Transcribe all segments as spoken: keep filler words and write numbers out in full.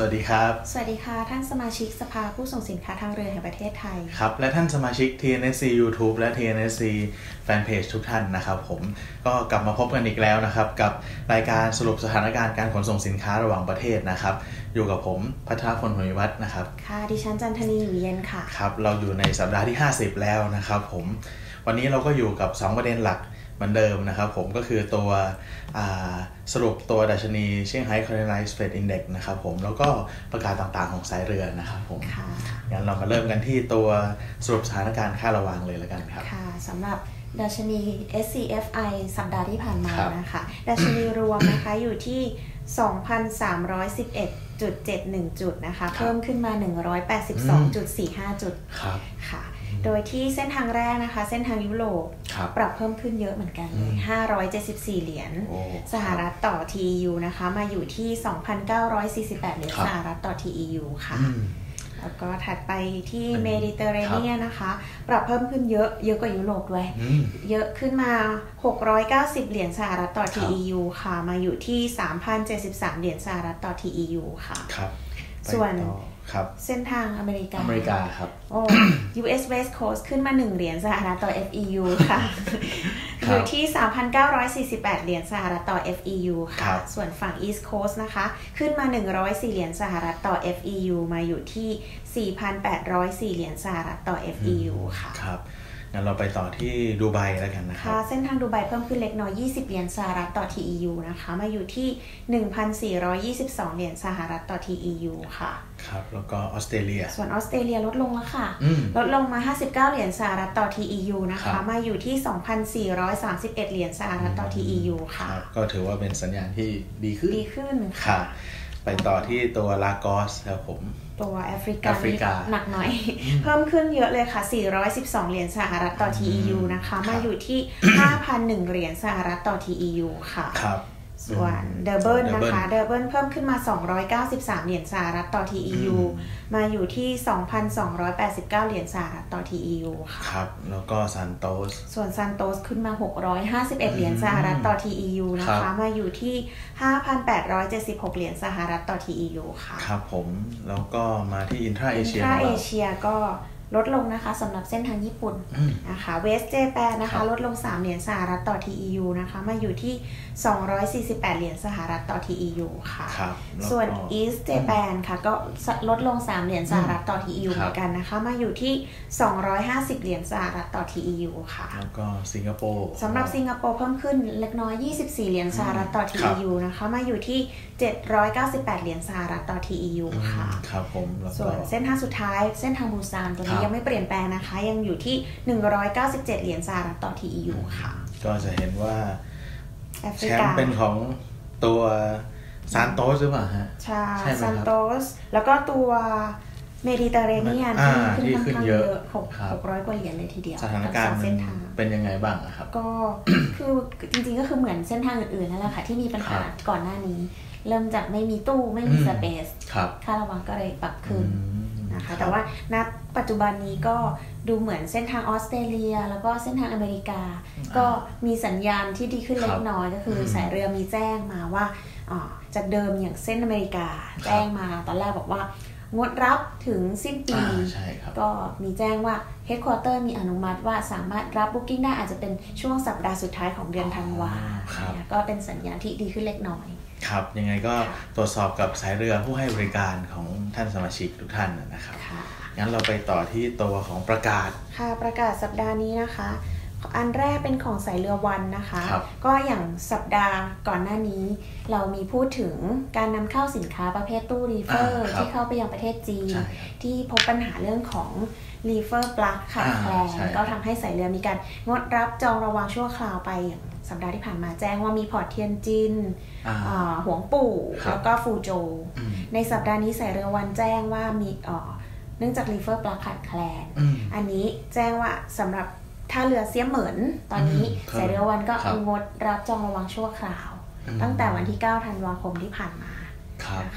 วัสดีครับสวัสดีค่ะท่านสมาชิกสภาผู้ส่งสินค้าทางเรือแห่งประเทศไทยครับและท่านสมาชิก ที เอ็น เอส ซี YouTube และ ที เอ็น เอส ซี Fanpage ทุกท่านนะครับผมก็กลับมาพบกันอีกแล้วนะครับกับรายการสรุปสถานการณ์การขนส่งสินค้าระหว่างประเทศนะครับอยู่กับผมภัทรพล หงส์วัฒน์นะครับค่ะดิฉันจันทนีอยู่เย็นค่ะครับเราอยู่ในสัปดาห์ที่ห้าสิบแล้วนะครับผมวันนี้เราก็อยู่กับสองประเด็นหลักเหมือนเดิมนะครับผมก็คือตัวสรุปตัวดัชนีเซี่ยงไฮ้ Containerized Freight Index นะครับผมแล้วก็ประกาศต่างๆของสายเรือนะครับผมงั้นเรามาเริ่มกันที่ตัวสรุปสถานการณ์ค่าระวางเลยแล้วกันครับค่ะสำหรับดัชนี เอส ซี เอฟ ไอ สัปดาห์ที่ผ่านมานะคะดัชนีรวมนะคะอยู่ที่ สองพันสามร้อยสิบเอ็ดจุดเจ็ดหนึ่ง จุดนะคะเพิ่มขึ้นมา หนึ่งร้อยแปดสิบสองจุดสี่ห้า จุดค่ะโดยที่เส้นทางแรกนะคะเส้นทางยุโรปปรับเพิ่มขึ้นเยอะเหมือนกันเลยห้าร้อยเจ็ดสิบสี่เหรียญสหรัฐต่อ ที อี ยู นะคะมาอยู่ที่ สองพันเก้าร้อยสี่สิบแปดเหรียญสหรัฐต่อ ที อี ยู ค่ะแล้วก็ถัดไปที่เมดิเตอร์เรเนียนนะคะปรับเพิ่มขึ้นเยอะเยอะกว่ายุโรปด้วยเยอะขึ้นมาหกร้อยเก้าสิบเหรียญสหรัฐต่อ ที อี ยู ค่ะมาอยู่ที่ สามพันเจ็ดสิบสาม เหรียญสหรัฐต่อ ที อี ยู ค่ะส่วนเส้นทางอเมริกาอเมริกาครับโอ้ ยู เอส West Coast ขึ้นมาหนึ่งเหรียญสหรัฐต่อ เอฟ อี ยู ค่ะอยู่ที่ สามพันเก้าร้อยสี่สิบแปด เหรียญสหรัฐต่อ เอฟ อี ยู ค่ะส่วนฝั่ง East Coast นะคะขึ้นมาหนึ่งร้อยสี่เหรียญสหรัฐต่อ เอฟ อี ยู มาอยู่ที่ สี่พันแปดร้อยสี่ เหรียญสหรัฐต่อ เอฟ อี ยู ค่ะครับงั้นเราไปต่อที่ดูไบแล้วกันนะครับเส้นทางดูไบเพิ่มขึ้นเล็กน้อยยี่สิบเหรียญสหรัฐต่อ ที อี ยู นะคะมาอยู่ที่ หนึ่งพันสี่ร้อยยี่สิบสอง เหรียญสหรัฐต่อ ที อี ยู ค่ะครับแล้วก็ออสเตรเลียส่วนออสเตรเลียลดลงแล้วค่ะลดลงมาห้าสิบเก้าเหรียญสหรัฐต่อ ที อี ยู นะคะมาอยู่ที่ สองพันสี่ร้อยสามสิบเอ็ด เหรียญสหรัฐต่อ ที อี ยู ค่ะก็ถือว่าเป็นสัญญาณที่ดีขึ้นดีขึ้นค่ะไปต่อที่ตัวลากอสครับผมตัวแอฟริกาหนักหน่อยเพิ่มขึ้นเยอะเลยค่ะสี่ร้อยสิบสองเหรียญสหรัฐต่อ ที อี ยู นะคะมาอยู่ที่ ห้าพันหนึ่ง เหรียญสหรัฐต่อ ที อี ยู ค่ะครับส่วนเดอร์เบิลนะคะเดอร์เบิลเพิ่มขึ้นมาสองร้อยเก้าสิบสามเหรียญสหรัฐต่อ ที อี ยู มาอยู่ที่ สองพันสองร้อยแปดสิบเก้า เหรียญสหรัฐต่อ ที อี ยู ค่ะครับแล้วก็ซันโตสส่วนซันโตสขึ้นมาหกร้อยห้าสิบเอ็ดเหรียญสหรัฐต่อ ที อี ยู นะคะมาอยู่ที่ ห้าพันแปดร้อยเจ็ดสิบหก เหรียญสหรัฐต่อ ที อี ยู ค่ะครับผมแล้วก็มาที่อินทราเอเชียอินทราเอเชียก็ลดลงนะคะสำหรับเส้นทางญี่ปุ่นนะคะเวสเจแปนนะคะลดลงสามเหรียญสหรัฐต่อ ที อี ยู นะคะมาอยู่ที่สองร้อยสี่สิบแปดเหรียญสหรัฐต่อ ที อี ยู ค่ะส่วน East Japan ค่ะก็ลดลงสามเหรียญสหรัฐต่อ ที อี ยู เหมือนกันนะคะมาอยู่ที่สองร้อยห้าสิบเหรียญสหรัฐต่อ ที อี ยู ค่ะแล้วก็สิงคโปร์สำหรับสิงคโปร์เพิ่มขึ้นเล็กน้อยยี่สิบสี่เหรียญสหรัฐต่อ ที อี ยู นะคะมาอยู่ที่เจ็ดร้อยเก้าสิบแปดเหรียญสหรัฐต่อ ที อี ยู ค่ะครับผมส่วนเส้นทางสุดท้ายเส้นทางบูซานตัวนี้ยังไม่เปลี่ยนแปลงนะคะยังอยู่ที่หนึ่งร้อยเก้าสิบเจ็ดเหรียญสหรัฐต่อ ที อี ยู ค่ะก็จะเห็นว่าแชมป์เป็นของตัวซานโตสหรือเปล่าฮะใช่ซานโตสแล้วก็ตัวเมดิเตอร์เรเนียนที่ขึ้นเยอะหกร้อยกว่าเหรียญเลยทีเดียวสถานการณ์เป็นยังไงบ้างครับก็คือจริงๆก็คือเหมือนเส้นทางอื่นๆนั่นแหละค่ะที่มีปัญหาก่อนหน้านี้เริ่มจากไม่มีตู้ไม่มีสเปซค่าระวางก็เลยปรับขึ้นนะคะแต่ว่าณปัจจุบันนี้ก็ดูเหมือนเส้นทางออสเตรเลียแล้วก็เส้นทางอเมริกาก็มีสัญญาณที่ดีขึ้นเล็กน้อยก็คือสายเรือมีแจ้งมาว่าจากเดิมอย่างเส้นอเมริกาแจ้งมาตอนแรกบอกว่างดรับถึงสิ้นปีก็มีแจ้งว่า Headquarter มีอนุมัติว่าสามารถรับ Booking ได้อาจจะเป็นช่วงสัปดาห์สุดท้ายของเดือนธันวาก็เป็นสัญญาณที่ดีขึ้นเล็กน้อยครับยังไงก็ตรวจสอบกับสายเรือผู้ให้บริการของท่านสมาชิกทุกท่านนะครับงั้นเราไปต่อที่ตัวของประกาศค่ะประกาศสัปดาห์นี้นะคะอันแรกเป็นของสายเรือวันนะคะก็อย่างสัปดาห์ก่อนหน้านี้เรามีพูดถึงการนำเข้าสินค้าประเภทตู้รีเฟอร์ที่เข้าไปยังประเทศจีนที่พบปัญหาเรื่องของรีเฟอร์ปลั๊กขาดแคลนก็ทำให้สายเรือมีการงดรับจองระวางชั่วคราวไปอย่างสัปดาห์ที่ผ่านมาแจ้งว่ามีพอร์ตเทียนจินหวงปู่แล้วก็ฟูโจในสัปดาห์นี้สายเรือวันแจ้งว่ามีเนื่องจากรีเฟอร์ปลั๊กขาดแคลนอันนี้แจ้งว่าสำหรับท่าเรือเซี่ยเหมินตอนนี้สายเรือวันก็งดรับจองระวางชั่วคราวตั้งแต่วันที่เก้าธันวาคมที่ผ่านมานะคะ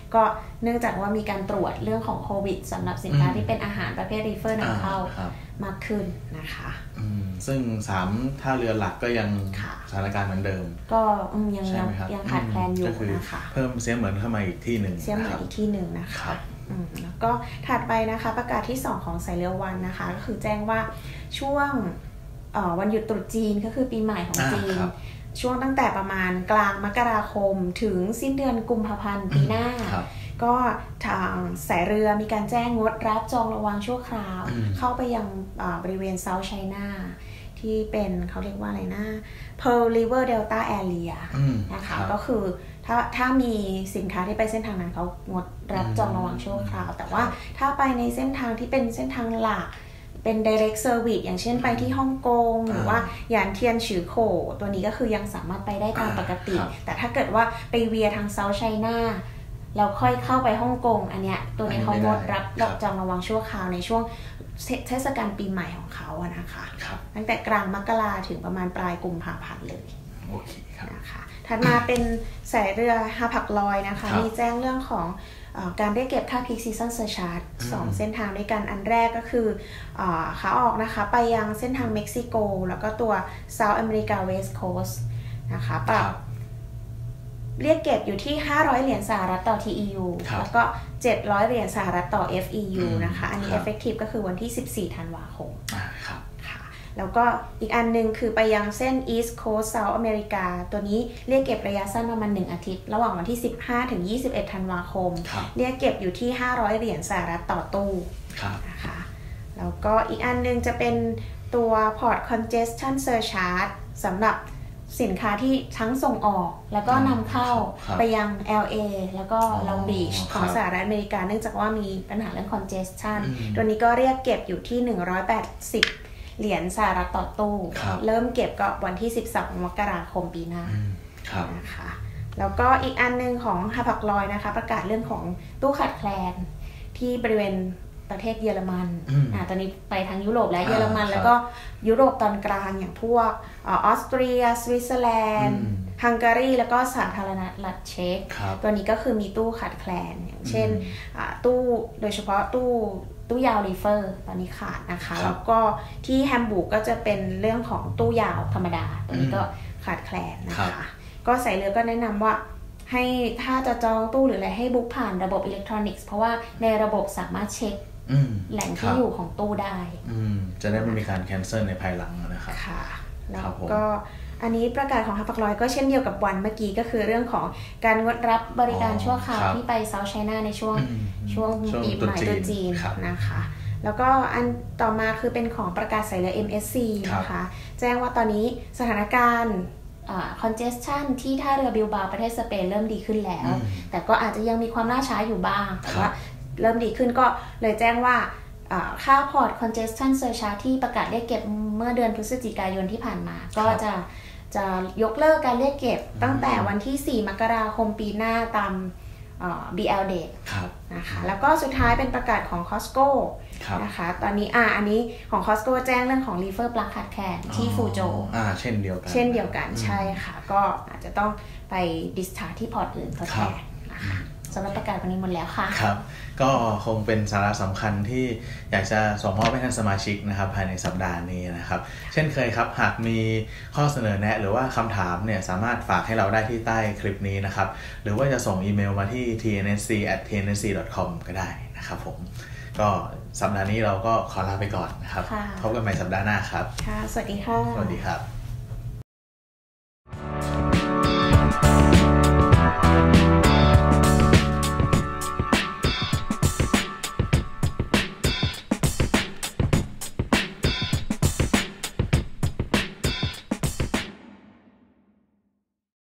ก็เนื่องจากว่ามีการตรวจเรื่องของโควิดสำหรับสินค้าที่เป็นอาหารประเภทรีเฟอร์นำเข้ามากขึ้นนะคะซึ่งสามท่าเรือหลักก็ยังสถานการณ์เหมือนเดิมก็ยังยังยังขาดแคลนอยู่นะคะเพิ่มเสียเหมือนเข้ามาอีกที่หนึ่งเสียเหมือนอีกที่หนึ่งนะคะแล้วก็ถัดไปนะคะประกาศที่สองของสายเรือวันนะคะก็คือแจ้งว่าช่วงวันหยุดตรุษจีนก็คือปีใหม่ของจีนช่วงตั้งแต่ประมาณกลางมกราคมถึงสิ้นเดือนกุมภาพันธ์ปีหน้าก็ทางสายเรือมีการแจ้งงดรับจองระวางชั่วคราวเข้าไปยังบริเวณเซาท์ไชน่าที่เป็นเขาเรียกว่าอะไรนะ Pearl River Delta Area นะคะก็คือถ้าถ้ามีสินค้าที่ไปเส้นทางนั้นเขางดรับจองระวางชั่วคราวแต่ว่าถ้าไปในเส้นทางที่เป็นเส้นทางหลักเป็น direct service อย่างเช่นไปที่ฮ่องกงหรือว่าหยานเทียนฉือโขตัวนี้ก็คือยังสามารถไปได้ตามปกติแต่ถ้าเกิดว่าไปเวียทางเซาท์ไชน่าแล้วค่อยเข้าไปฮ่องกงอันเนี้ยตัวนี้เขางดรับรับจองระวางชั่วคราวในช่วงเทศกาลปีใหม่ของเขาอะนะคะตั้งแต่กลางมกราถึงประมาณปลายกุมภาพันธ์เลยโอเคครับนะคะถัดมาเป็นสายเรือฮาพักลอยนะคะมีแจ้งเรื่องของการได้เก็บค่า Peak Season Surcharge สองเส้นทางด้วยกันอันแรกก็คือขาออกนะคะไปยังเส้นทางเม็กซิโกแล้วก็ตัว South America West Coast นะคะปรับเรียกเก็บอยู่ที่ห้าร้อยเหรียญสหรัฐต่อ ที อี ยู แล้วก็เจ็ดร้อยเหรียญสหรัฐต่อ เอฟ อี ยู นะคะอันนี้ effective ก็คือวันที่สิบสี่ธันวาคมค่ะแล้วก็อีกอันนึงคือไปยังเส้น East Coast South America ตัวนี้เรียกเก็บระยะสั้นประมาณหนึ่งอาทิตย์ระหว่างวันที่สิบห้าถึงยี่สิบเอ็ดธันวาคมเรียกเก็บอยู่ที่ห้าร้อยเหรียญสหรัฐต่อตู้นะคะแล้วก็อีกอันนึงจะเป็นตัว Port Congestion Surcharge สำหรับสินค้าที่ทั้งส่งออกแล้วก็นำเข้าไปยัง แอล เอ แล้วก็ Long Beach ของสหรัฐอเมริกาเนื่องจากว่ามีปัญหาเรื่อง congestion ตัวนี้ก็เรียกเก็บอยู่ที่หนึ่งร้อยแปดสิบเหรียญสหรัฐต่อตู้เริ่มเก็บก็วันที่สิบสองมกราคมปีหน้านะคะแล้วก็อีกอันนึงของฮาพักลอยนะคะประกาศเรื่องของตู้ขาดแคลนที่บริเวณประเทศเยอรมันอ่าตอนนี้ไปทางยุโรปและเยอรมันแล้วก็ยุโรปตอนกลางอย่างพวกออสเตรียสวิตเซอร์แลนด์ฮังการีแล้วก็สาธารณรัฐเช็กตัวนี้ก็คือมีตู้ขาดแคลนอย่างเช่นตู้โดยเฉพาะตู้ตู้ยาวรีเฟอร์ตอนนี้ขาดนะคะแล้วก็ที่แฮมบูร์กก็จะเป็นเรื่องของตู้ยาวธรรมดาตัวนี้ก็ขาดแคลนนะคะก็สายเรือก็แนะนำว่าให้ถ้าจะจองตู้หรืออะไรให้บุ๊กผ่านระบบอิเล็กทรอนิกส์เพราะว่าในระบบสามารถเช็คแหล่งที่อยู่ของตู้ได้จะได้ไม่มีการแคนเซิลในภายหลังนะครับค่ะแล้วก็อันนี้ประกาศของฮาพักลอยก็เช่นเดียวกับวันเมื่อกี้ก็คือเรื่องของการงดรับบริการชั่วคราวที่ไปเซาท์ไชน่าในช่วงช่วงปีใหม่ตรุษจีนนะคะแล้วก็อันต่อมาคือเป็นของประกาศสายเรือ เอ็ม เอส ซี นะคะแจ้งว่าตอนนี้สถานการณ์congestion ที่ท่าเรือบิลบาประเทศสเปนเริ่มดีขึ้นแล้วแต่ก็อาจจะยังมีความล่าช้าอยู่บ้างแต่ว่าเริ่มดีขึ้นก็เลยแจ้งว่าค่า Port Congestion Surcharge ที่ประกาศเรียกเก็บเมื่อเดือนพฤศจิกายนที่ผ่านมาก็จะจะยกเลิกการเรียกเก็บตั้งแต่วันที่สี่มกราคมปีหน้าตาม บี แอล Date นะคะแล้วก็สุดท้ายเป็นประกาศของ Costco นะคะตอนนี้อ่าอันนี้ของ Costco แจ้งเรื่องของ Reefer Plug ขาดแคลนที่ฟูโจวอ่าเช่นเดียวกันเช่นเดียวกันใช่ค่ะก็อาจจะต้องไป discharge ที่พอร์ตอื่นทดแทนนะคะสำหรับประกาศวันนี้หมดแล้วค่ะครับก็คงเป็นสาระสำคัญที่อยากจะส่งมอบให้ท่านสมาชิกนะครับภายในสัปดาห์นี้นะครับเช่นเคยครับหากมีข้อเสนอแนะหรือว่าคำถามเนี่ยสามารถฝากให้เราได้ที่ใต้คลิปนี้นะครับหรือว่าจะส่งอีเมลมาที่ ที เอ็น เอส ซี แอท ที เอ็น เอส ซี ดอท คอม ก็ได้นะครับผมก็สัปดาห์นี้เราก็ขอลาไปก่อนนะครับพบกันใหม่สัปดาห์หน้าครับค่ะสวัสดีค่ะสวัสดีครับ